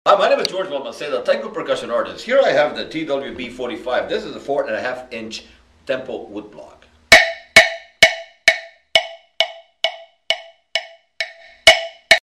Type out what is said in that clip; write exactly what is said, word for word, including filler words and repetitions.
Hi, my name is George Balmaseda, Tycoon percussion artist. Here I have the T W B forty-five. This is a four and a half inch tempo wood block.